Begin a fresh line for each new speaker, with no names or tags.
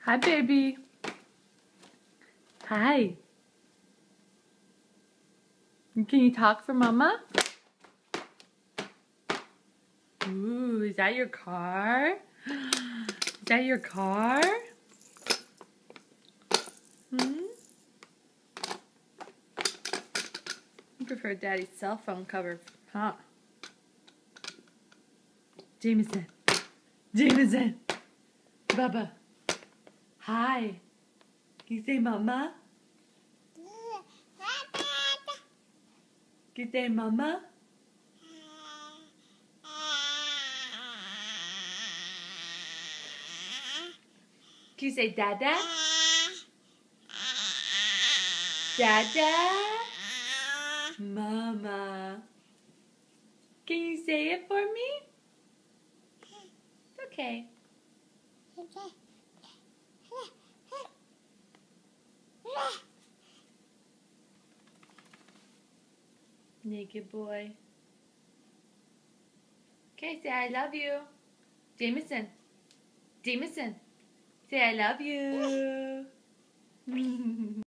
Hi, baby. Hi. Can you talk for Mama? Ooh, is that your car? Is that your car? Hmm? You prefer Daddy's cell phone cover, huh? Jameson. Jameson. Bubba. Hi. Can you say Mama? Can you say Mama? Can you say Dada? Dada? Mama. Can you say it for me? It's okay. Naked boy. Okay, say I love you. Jameson. Jameson. Say I love you.